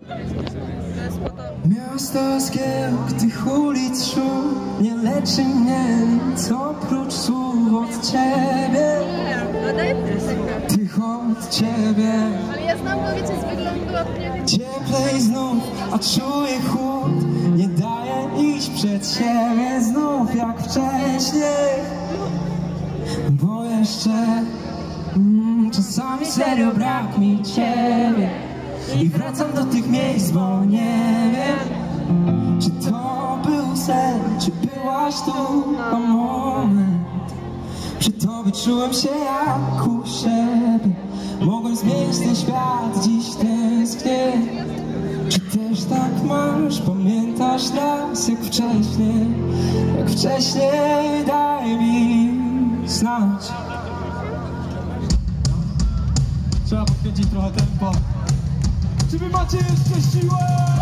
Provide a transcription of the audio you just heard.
Miasto zgiełk tych ulic szum nie leczy mnie nic oprócz słów od ciebie. Tych od ciebie. Ale ja znam go, wiecie, z wyglądu od mnie. Cieplej znów, a czuję chłód. Nie daję iść przed siebie znów jak wcześniej. Bo jeszcze czasami serio brak mi ciebie. I wracam do tych miejsc, bo nie wiem, czy to był sen, czy byłaś tu na moment. Przy tobie czułem się jak u siebie. Mogłem zmienić ten świat, dziś tęsknię. Czy też tak masz? Pamiętasz nas jak wcześniej? Jak wcześniej, daj mi znać. Trzeba podkręcić trochę tempo. Czy wy macie jeszcze siłę?